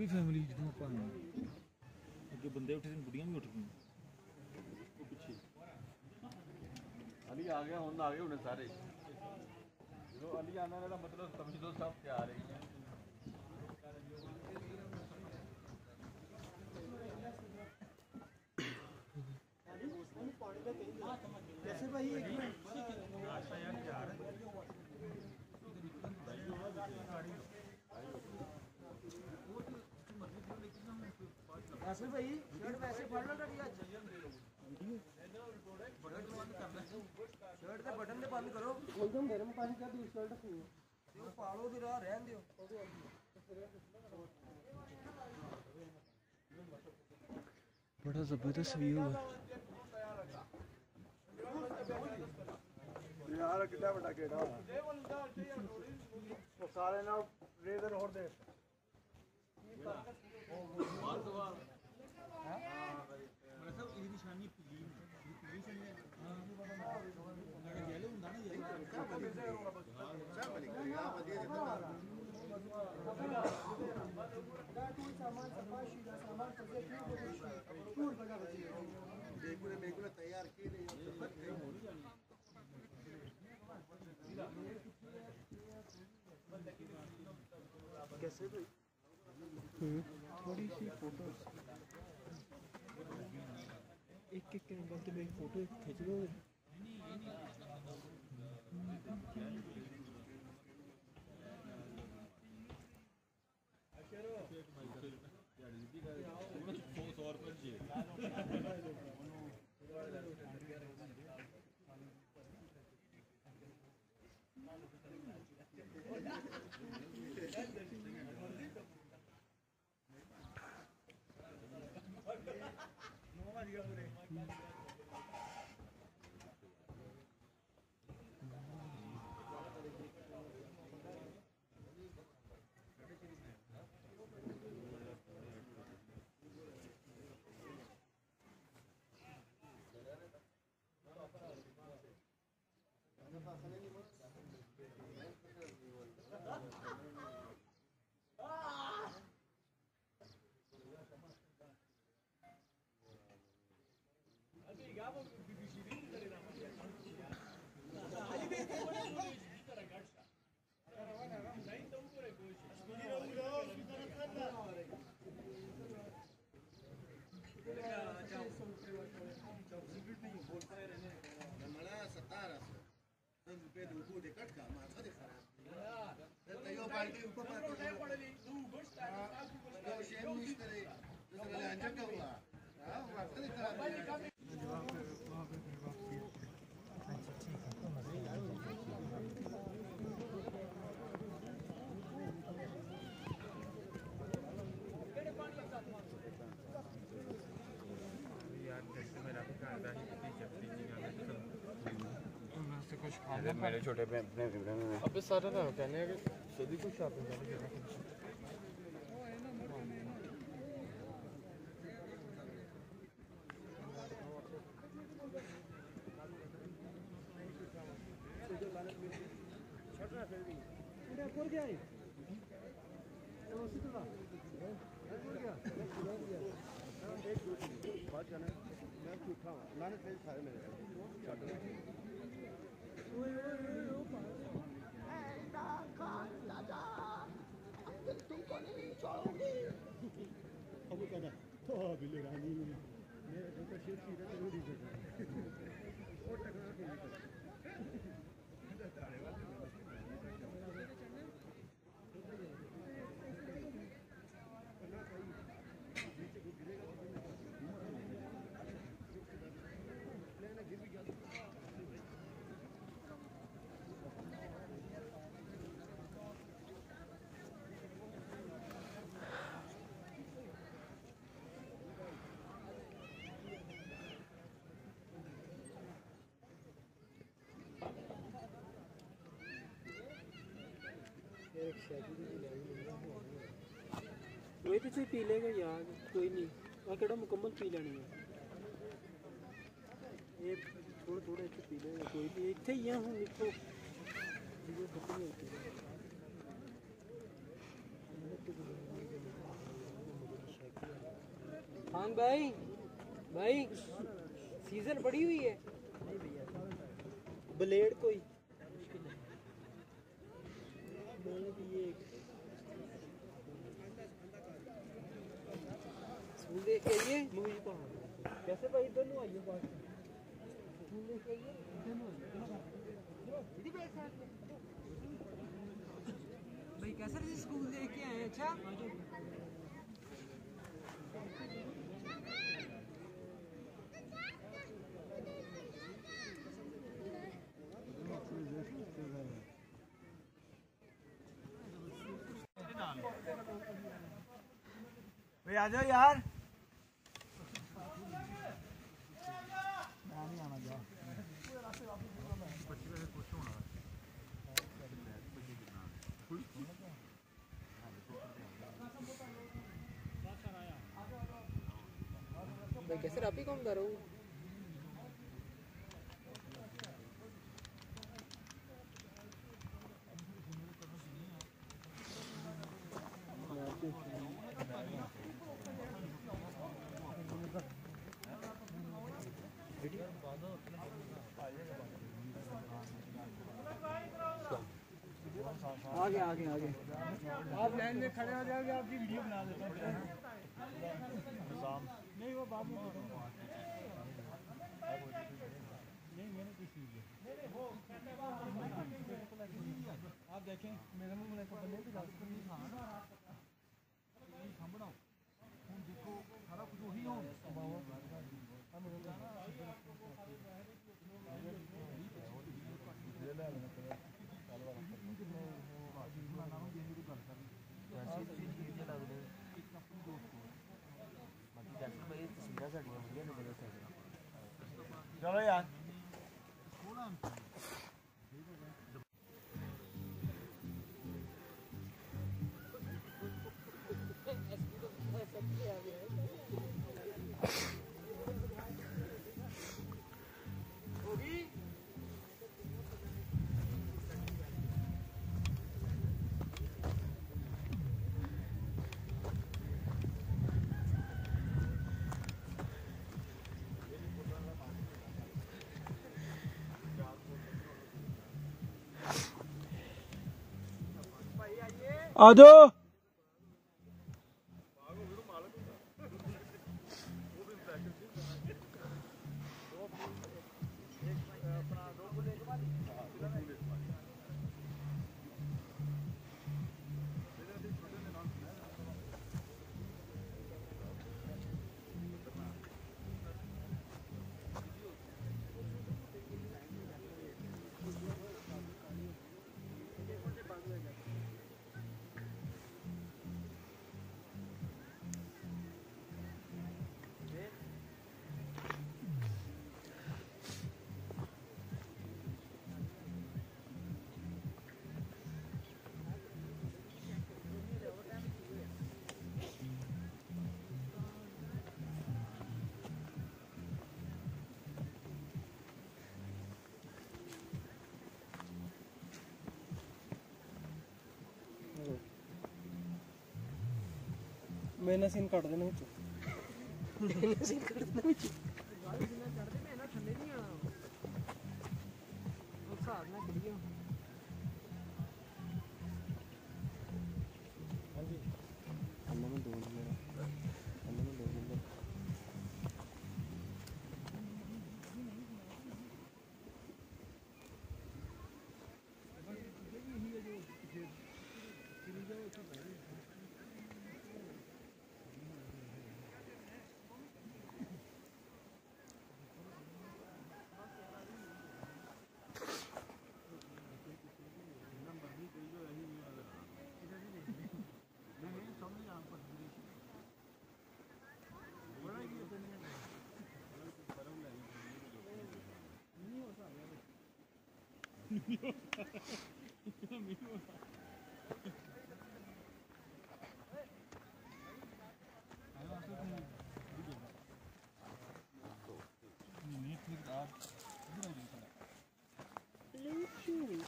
Happy family जो आप अगे बंदे उठे बुढ़िया भी उठ गई पिछे अली आ गया हुन आ गए उन्हें सारे जो अली आने का मतलब समझ लो सब तैयार है कैसे भाई एक मिनट ऐसे भाई शर्ट वैसे फाड़ लो कड़ी आज शर्ट के बटन ने बंद करो एकदम गर्म पानी कर दी शर्ट को वो पालो दी रहा रहन दियो बड़ा जबरदस्त व्यू है यार कितना बड़ा गेड़ा वो सारे ना रेजर होड़ दे मतलब ये निशानी पीली से नहीं हां येलो ਹੁੰਦਾ ना येलो कोई सामान सफाशी का सामान सजे टूर बजा बजी बेगुले तैयार की नहीं कैसे भाई थोड़ी सी फोटो एक एंगल से एक फोटो खींच लो मेरे छोटे अब सारा ना कहने हैं कि सदी को शॉपिंग करने वही पीछे पी लेगा यार कोई नहीं और केड़ा मुकम्मल पी लेनी है ये थोड़ा थोड़ा इतने पी लेगा कोई नहीं इतने ही हूँ इतो खत्म होती है मान भाई भाई सीजन पड़ी हुई है ब्लेड कोई स्कूल देख के आइए मूवी को कैसे भाई दोनों आइए बात स्कूल देख के आइए दीदी भाई कैसे स्कूल देख के आए अच्छा भाई आ जाओ यार भाई कैसे आप ही कौन कर रहे हो आगे आगे आगे आप लाइन में खड़े हो जाओगे आपकी वीडियो बना देता हूँ नहीं वो बाद में नहीं मैंने कुछ नहीं किया आप देखें मेरे मुंह में बने तो सामने देखो सारा कुछ वही हो चलो यार आ जाओ मैंने सीन काट देना मैंने सीन काट देना गाड़ी जिन्ना चढ़ दे मैं ना थल्ले नहीं आना उस हिसाब ਨਾਲ ਕਰੀਏ ਹਾਂਜੀ ਅੰਨਾ ਮੈਂ ਦੋ ਦਿਨ ਅੰਨਾ ਮੈਂ ਦੋ ਦਿਨ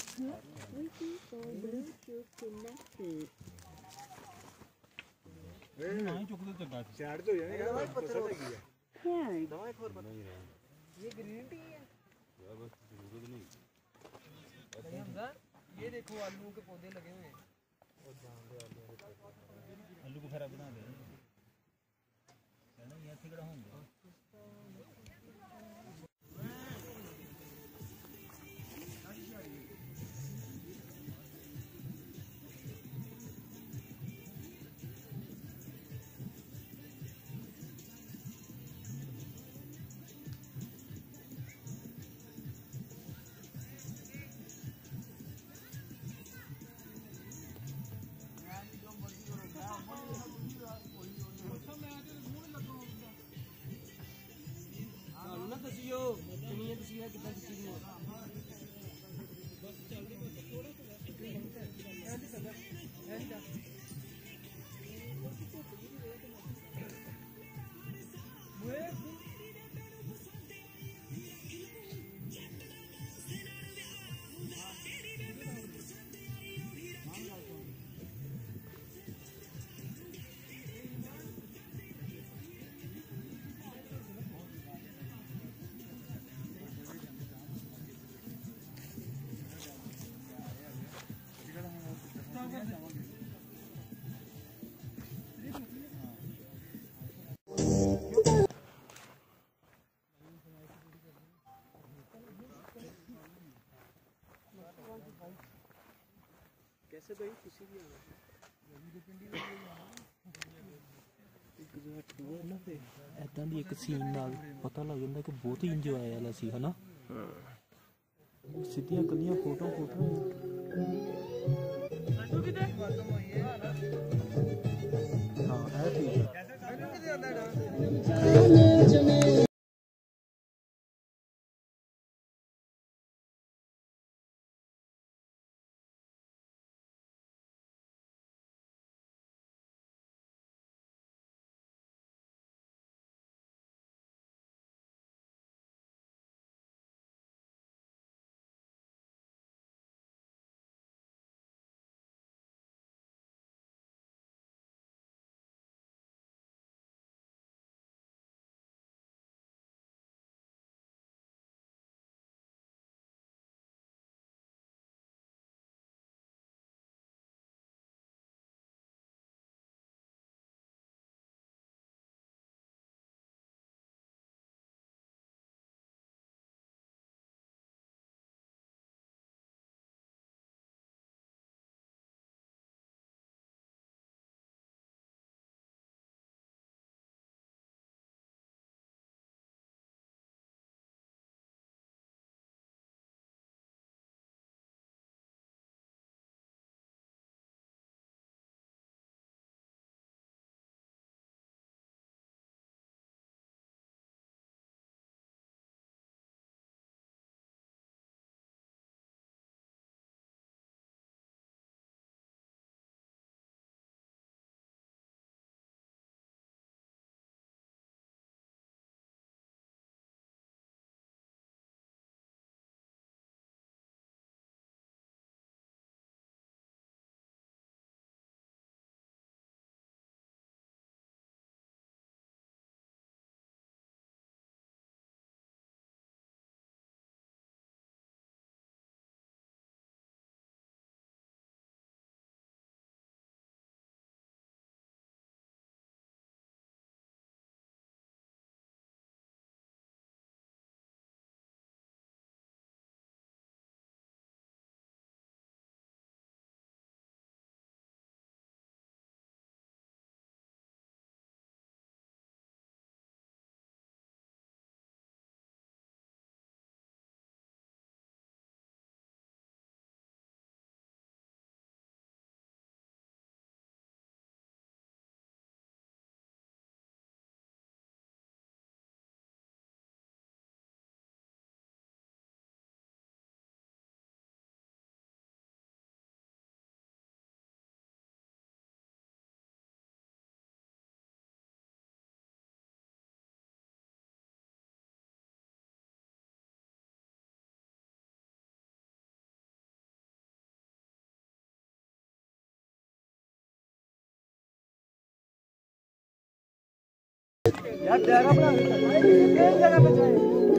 Bluetooth connected. ਨਾ ਹੀ ਚੁੱਕਦੇ ਚੰਗਾ ਸੀ ਸਾਈਡ ਤੇ ਹੋ ਜਾਣੇ ਯਾਰ ਪੱਥਰ ਲੱਗੀ ਆ दवा एक और बता ये ग्रीन टी है बस जरूरत नहीं हमजा ये देखो आलू के पौधे लगे हुए हैं और जान दे आलू को खरा बना दे कहना ये ठिकड़ा होंगे दसियो सुनिए दसिया कितना दसी दी कैसे भाई किसी भी ਇਦਾਂ ਦੀ ਇੱਕ ਸੀਨ ਨਾਲ ਪਤਾ ਲੱਗ ਜਾਂਦਾ ਕਿ ਬਹੁਤ ਹੀ ਇੰਜੋਏ ਵਾਲਾ ਸੀ ਹਨਾ ਸਿੱਧੀਆਂ ਕੱਲੀਆਂ ਫੋਟੋ ਹਾਂ ਇਹ ਠੀਕ ਹੈ यार डेरा बना जगह पे जाए।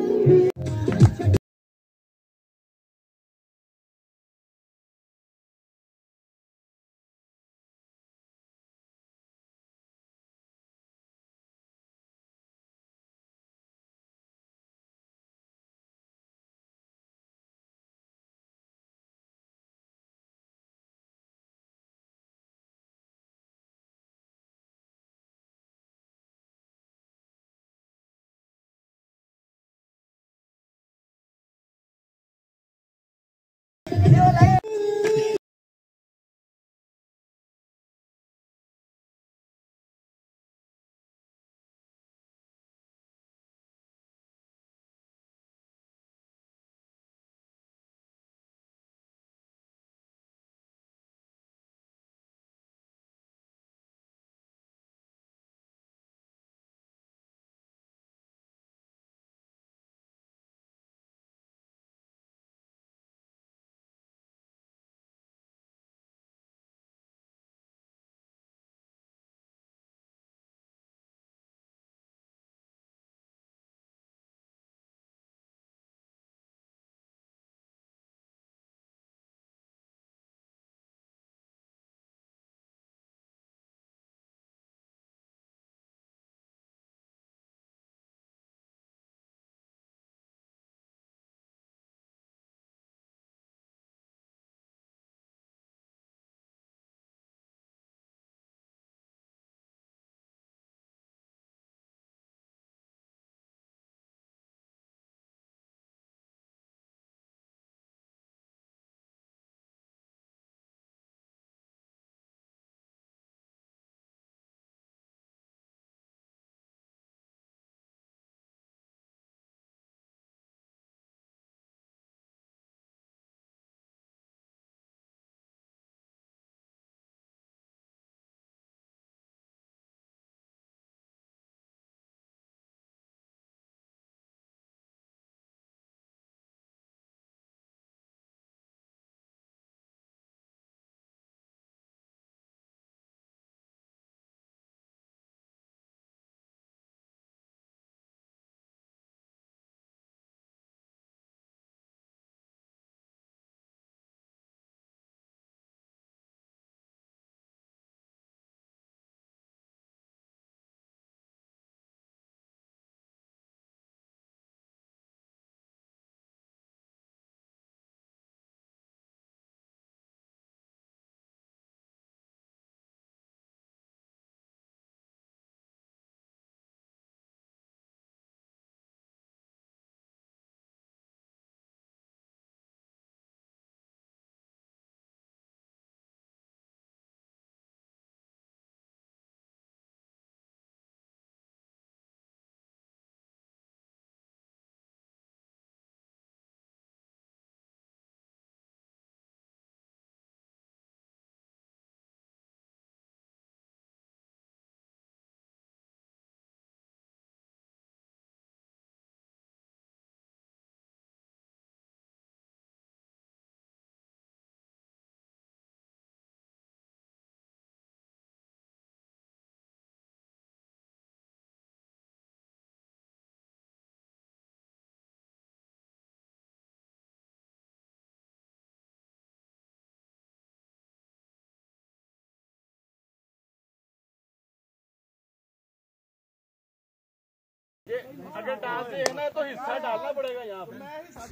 अगर डाल देखना है तो हिस्सा डालना पड़ेगा यहाँ पे।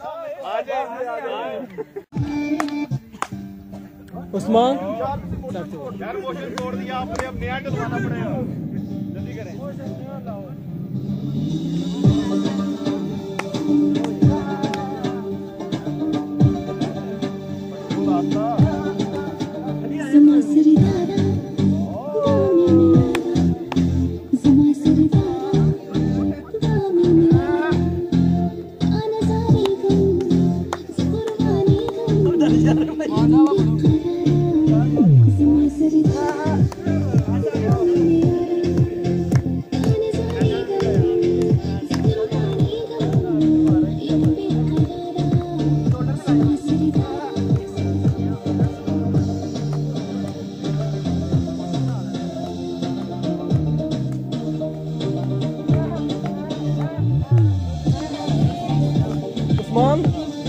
आ जाए उस्मान यार मोशन तोड़ दिया आपने, अब नया डलवाना पड़ेगा, जल्दी करें। उस्मान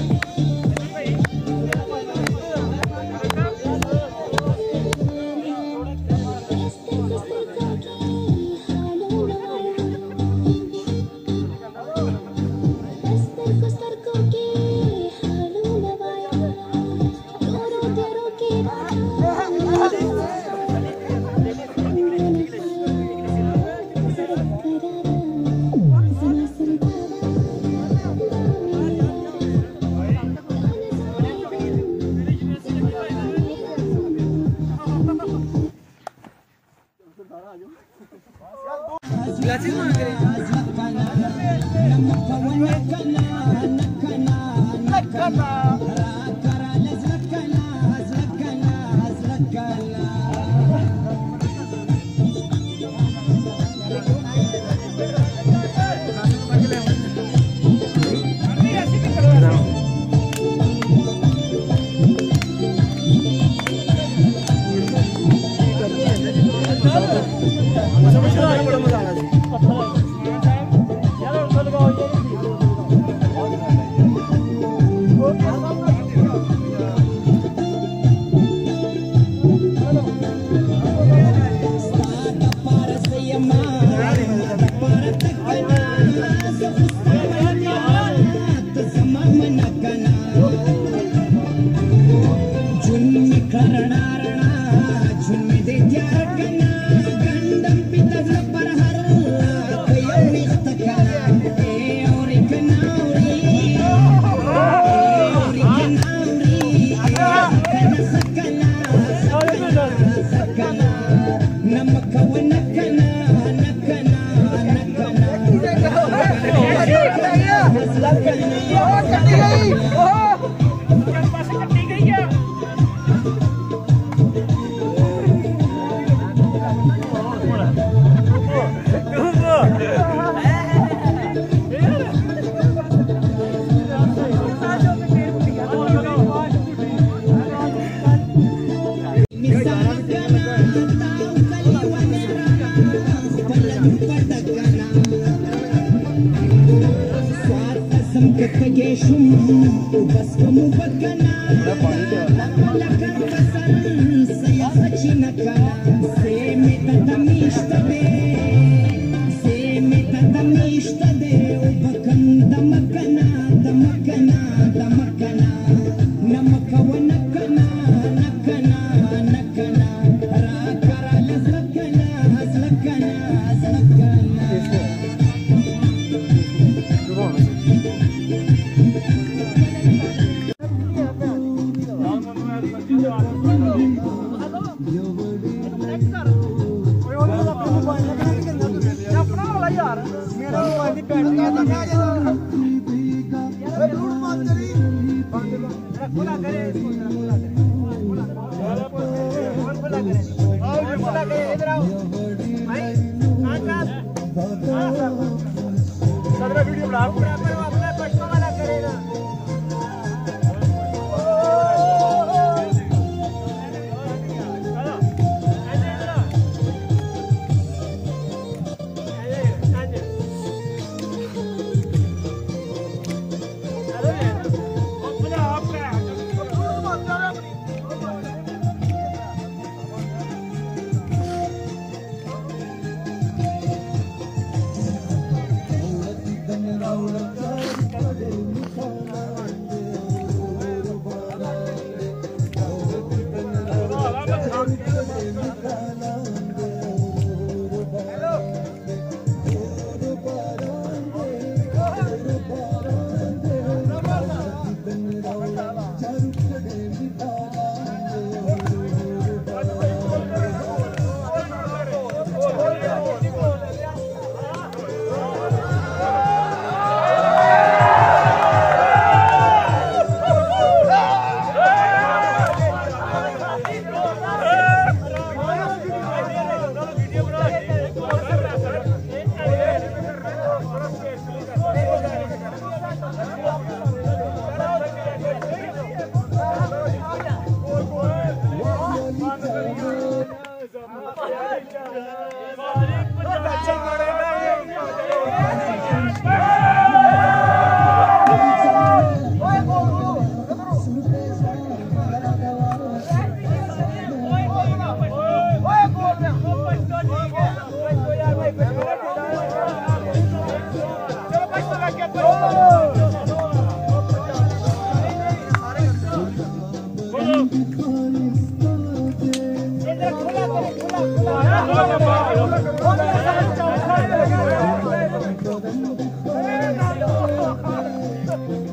ग्लासेस मांग रहे हैं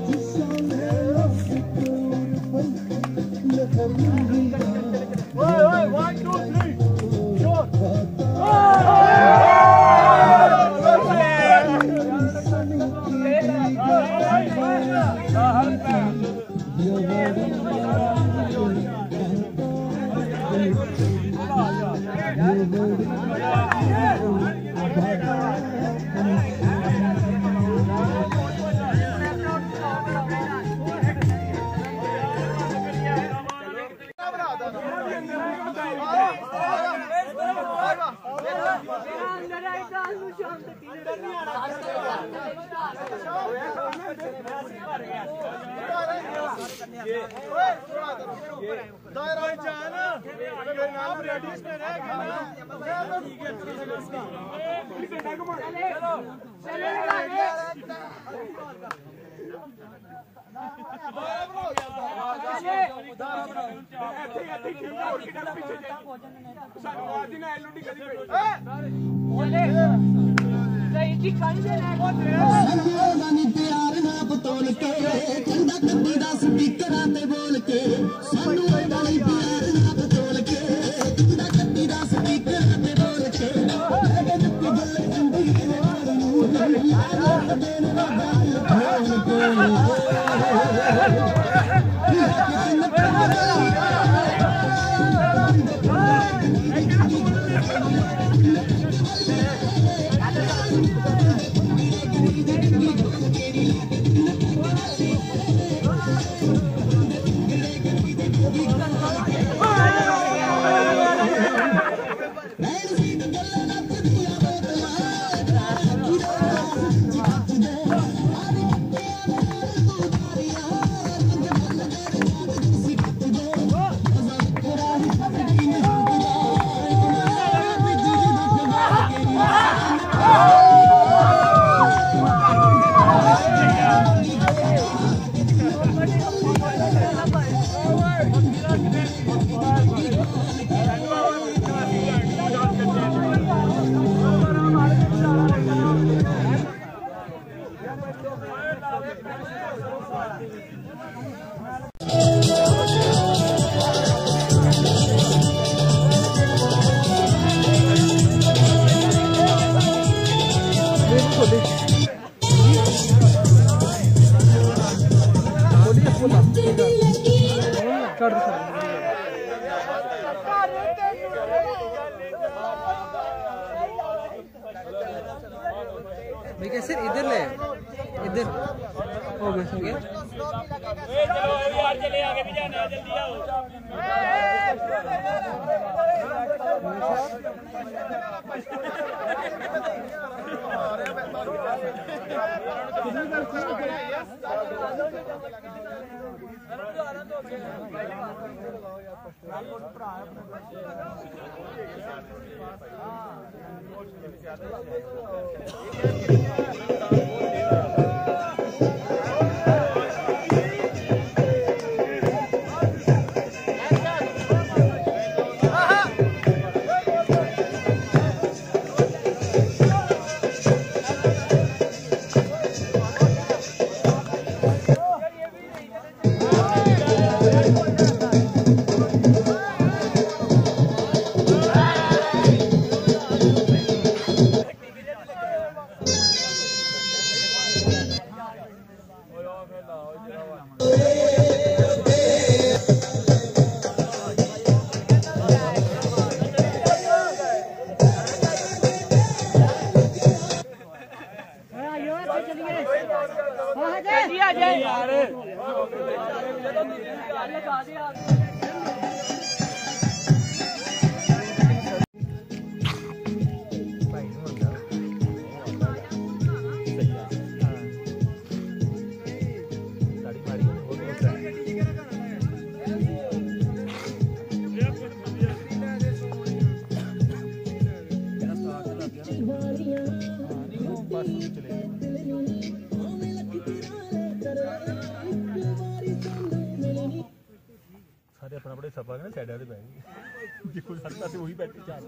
इधर ले इधर हो गया चले आगे भी जाना जल्दी आओ सारे अपना बड़े सफा ने साइड पे बैठ गए कुछ हद से वही बैठे चार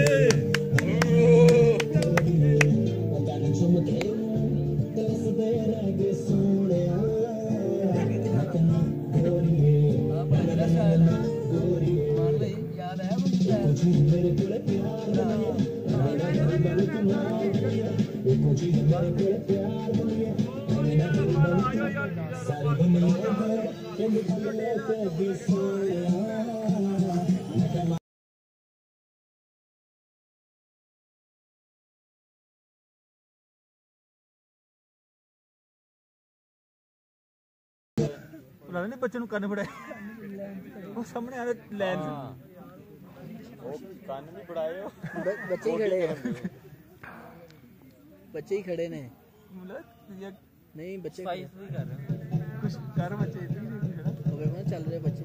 करके नहीं बच्चे करने पड़े वो सामने आ लैन कान भी बढ़ाए हो बच्चे ही खड़े हैं बच्चे ही खड़े ने नहीं बच्चे कुछ कर बच्चे चल रहे बच्चे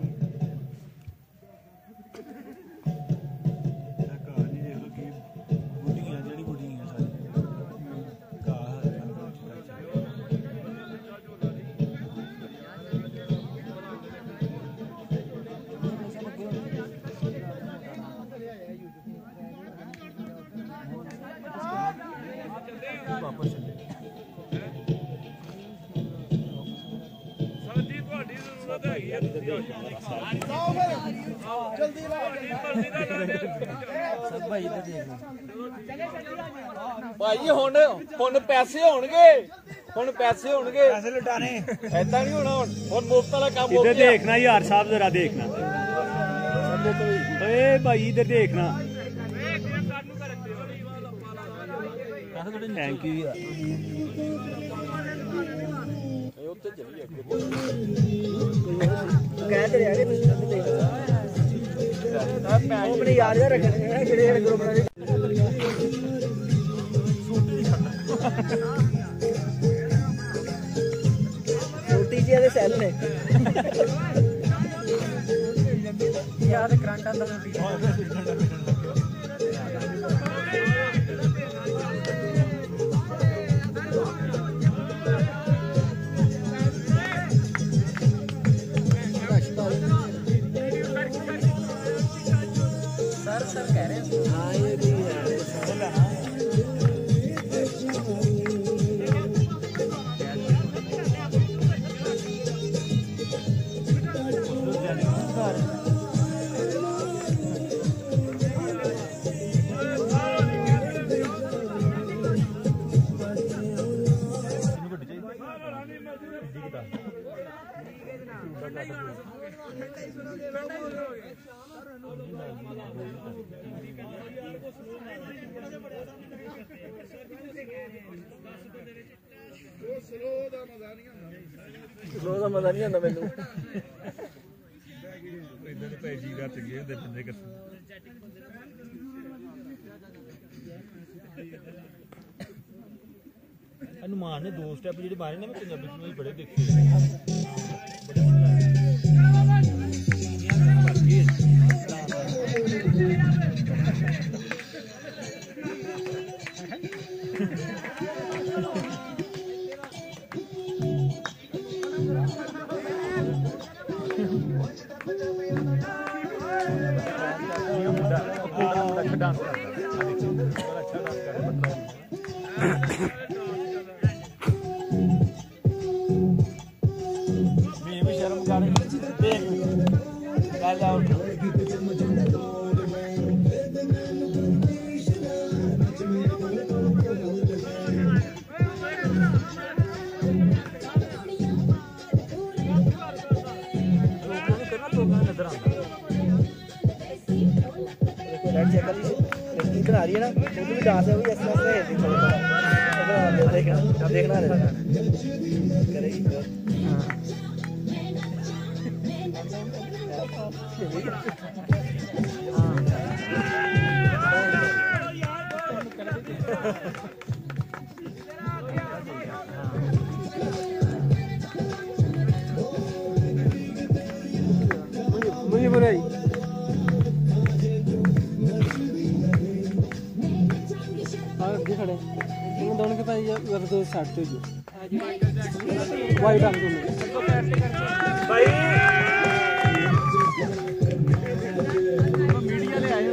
वापस भाई हुण पैसे होणगे पैसे लुटाने ऐसा नहीं होना हुण मुफ्त वाला काम इधर देखना यार साहब जरा देखना ए भाई इधर देखना थैंक यू यार कहते रहे अपने यार रखने ग्रुप छोटी जी सैल ने यार करंट आता सर कह रहे हैं हाँ ये भी है स्लो का मजा नहीं आता मैनू हनुमान ने 2 स्टेप जो मारे ने मैं पंजाबी फिल्म बड़े देखे डांस करता है अच्छा डांस कर मैं भी शर्म कर देख चल जाओ इधर आ रही है ना वो भी डांस है वही ऐसा देखना देखना करेगी मुझे बोले खड़े दोनों के पास तो साठ तो वाइट रंग भाई मीडिया ले आए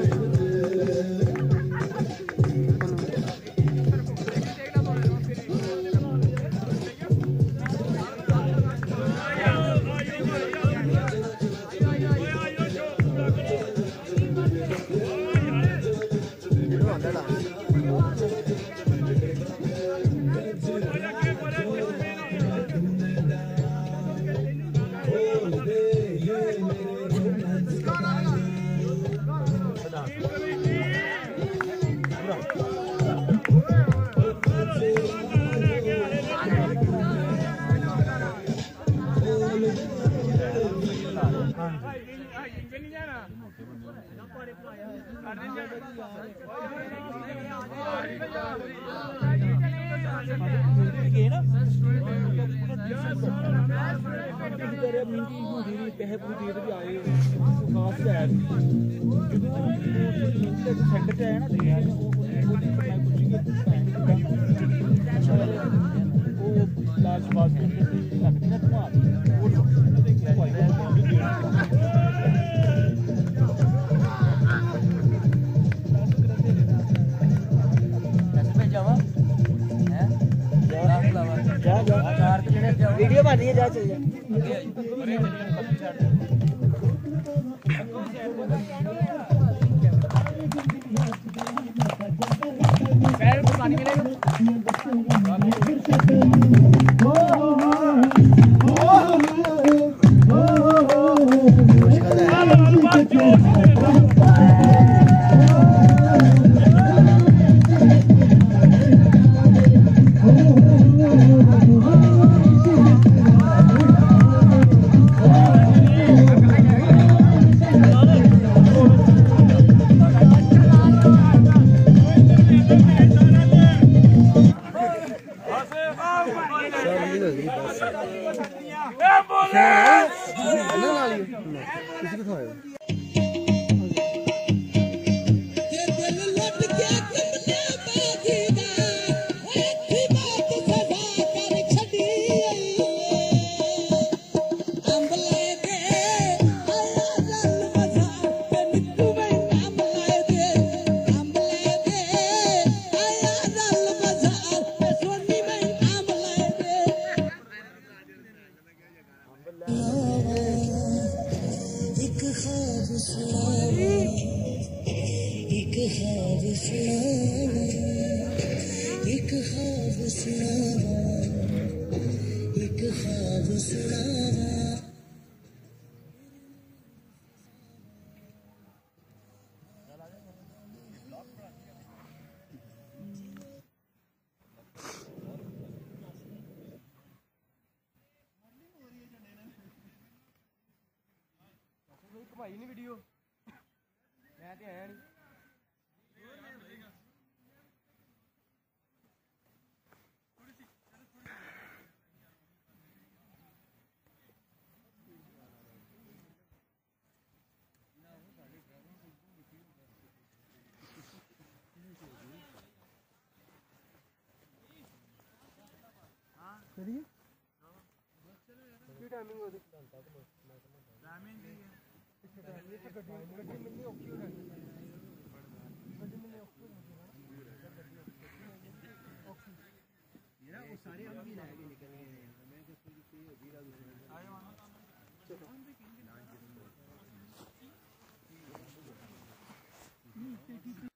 गए ना पैसे पूरी दे भी आए खास है सेंटर से आया ना लास्ट बात लगती ना वीडियो बन रही है जा चल जा पानी मिलेगा भाई नहीं वीडियो मैं तो आया नहीं टाइमिंग हो सारे